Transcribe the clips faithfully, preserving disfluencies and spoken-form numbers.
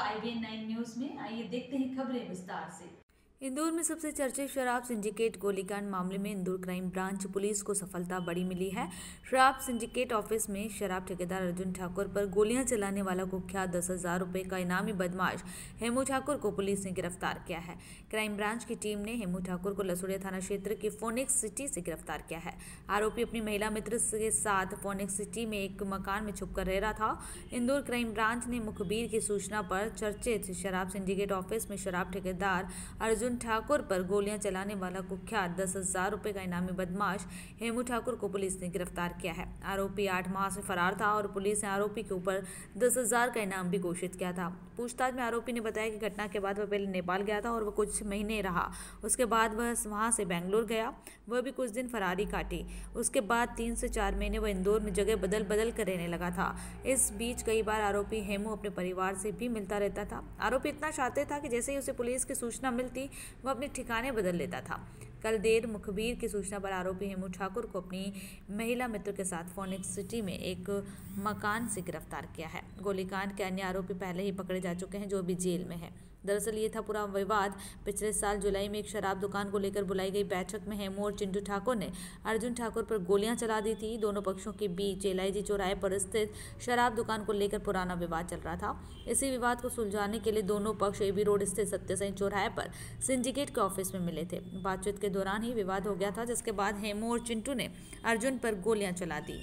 IBN nine news में। आइए देखते हैं खबरें विस्तार से। इंदौर में सबसे चर्चित शराब सिंडिकेट गोलीकांड मामले में इंदौर क्राइम ब्रांच पुलिस को सफलता बड़ी मिली है। शराब सिंडिकेट ऑफिस में शराब ठेकेदार अर्जुन ठाकुर पर गोलियां चलाने वाला कुख्यात दस हजार रुपये का इनामी बदमाश हेमू ठाकुर को पुलिस ने गिरफ्तार किया है। क्राइम ब्रांच की टीम ने हेमू ठाकुर को लसुड़िया थाना क्षेत्र के फोनिक्स सिटी से गिरफ्तार किया है। आरोपी अपनी महिला मित्र के साथ फोनिक्स सिटी में एक मकान में छुपकर रह रहा था। इंदौर क्राइम ब्रांच ने मुखबिर की सूचना पर चर्चित शराब सिंडिकेट ऑफिस में शराब ठेकेदार अर्जुन ठाकुर पर गोलियां चलाने वाला कुख्यात दस हजार रुपये का इनामी बदमाश हेमू ठाकुर को पुलिस ने गिरफ्तार किया है। आरोपी आठ माह से फरार था और पुलिस ने आरोपी के ऊपर दस हजार का इनाम भी घोषित किया था। पूछताछ में आरोपी ने बताया कि घटना के बाद वह पहले नेपाल गया था और वह कुछ महीने रहा। उसके बाद वह वहां से बेंगलोर गया। वह भी कुछ दिन फरारी काटी। उसके बाद तीन से चार महीने वह इंदौर में जगह बदल बदल कर रहने लगा था। इस बीच कई बार आरोपी हेमू अपने परिवार से भी मिलता रहता था। आरोपी इतना शातिर था कि जैसे ही उसे पुलिस की सूचना मिलती वह अपने ठिकाने बदल लेता था। कल देर मुखबिर की सूचना पर आरोपी हेमू ठाकुर को अपनी महिला मित्र के साथ फोनिक्स सिटी में एक मकान से गिरफ्तार किया है। गोलीकांड के अन्य आरोपी पहले ही पकड़े जा चुके हैं, जो अभी जेल में है। दरअसल ये था पूरा विवाद पिछले साल जुलाई में एक शराब दुकान को लेकर बुलाई गई बैठक में हेमू और चिंटू ठाकुर ने अर्जुन ठाकुर पर गोलियां चला दी थी। दोनों पक्षों के बीच एलआईजी चौराहे पर स्थित शराब दुकान को लेकर पुराना विवाद चल रहा था। इसी विवाद को सुलझाने के लिए दोनों पक्ष एबी रोड स्थित सत्यसाई चौराहे पर सिंडिकेट के ऑफिस में मिले थे। बातचीत के दौरान ही विवाद हो गया था, जिसके बाद हेमू और चिंटू ने अर्जुन पर गोलियां चला दी।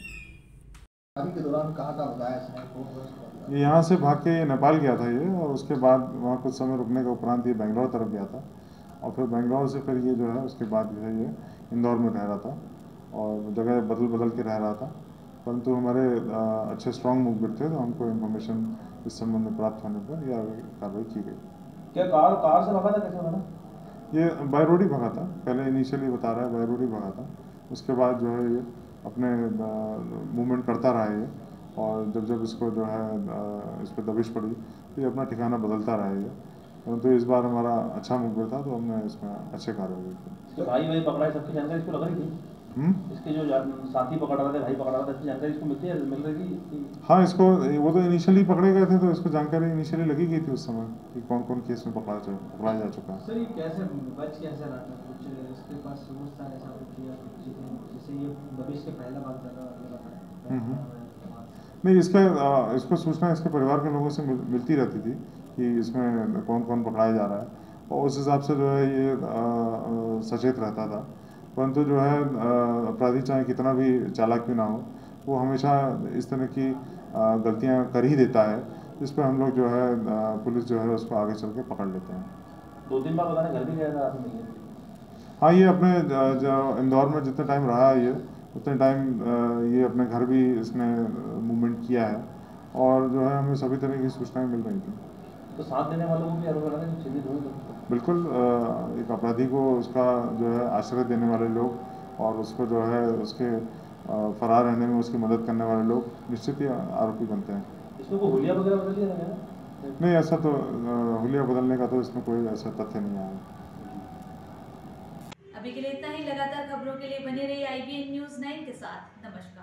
के दौरान कहाँ का बताया? ये यहाँ से भाग के नेपाल गया था ये, और उसके बाद वहाँ कुछ समय रुकने के उपरांत ये बेंगलोर तरफ गया था, और फिर बेंगलोर से फिर ये जो है उसके बाद जो है ये इंदौर में रह रहा था और जगह बदल बदल के रह रहा था। परंतु हमारे अच्छे स्ट्रॉन्ग मूवमेंट थे, तो हमको इन्फॉर्मेशन इस संबंध में प्राप्त होने पर यह कार्रवाई की गई। क्या कार कार से भगा था? कैसे भगा? ये बाय रोड ही भगा था। पहले इनिशियली बता रहा है बाय रोड ही भगा था। उसके बाद जो है ये अपने मूवमेंट करता रहा है, और जब जब इसको जो है इस पर दबिश पड़ी तो ये अपना ठिकाना बदलता रहा है। परंतु तो इस बार हमारा अच्छा मूवमेंट था, तो हमने इसमें अच्छे कार्रवाई की। भाई भाई पकड़ा, सबकी जानकारी इसको लग रही थी? हम्म इसके जो साथी पकड़ रहे थे, भाई पकड़ रहा था, इसकी जानकारी इसको मिलती है मिल रही थी? हाँ, इसको वो तो इनिशियली पकड़े गए थे, तो इसको जानकारी इनिशियली लगी गई थी उस समय कि कौन कौन केस में पकड़ा पकड़ाया जा चुका है। सर, ये कैसे बच कैसे रहा था? कुछ इसके पास सबूत था ऐसा कुछ किया जैसे ये दबिश के पहला बात कर रहा है? नहीं, इसका इसको सूचना इसके परिवार के लोगों से मिल, मिलती रहती थी कि इसमें कौन कौन पकड़ाया जा रहा है, और उस हिसाब से जो है ये आ, आ, सचेत रहता था। परंतु जो है अपराधी चाहे कितना भी चालाक भी ना हो, वो हमेशा इस तरह की गलतियां कर ही देता है, जिस पर हम लोग जो है आ, पुलिस जो है उसको आगे चल के पकड़ लेते हैं। दो तीन बार बताने घर भी गया था? हाँ, ये अपने इंदौर में जितने टाइम रहा है ये उतने टाइम ये अपने घर भी इसने मूवमेंट किया है, और जो है हमें सभी तरह की सूचनाएं मिल रही थी। तो साथ देने वालों को भी आरोप लगा है? बिल्कुल, एक अपराधी को उसका जो है आश्रय देने वाले लोग, और उसको जो है उसके फरार रहने में उसकी मदद करने वाले लोग निश्चित ही आरोपी बनते हैं। इसमें कोई हुलिया वगैरह बदल दिया था? नहीं, ऐसा तो हुलिया बदलने का तो इसमें कोई ऐसा तथ्य नहीं आया। अभी के लिए इतना ही। लगातार खबरों के लिए बने रहिए आईबीएन न्यूज नाइन के साथ। नमस्कार।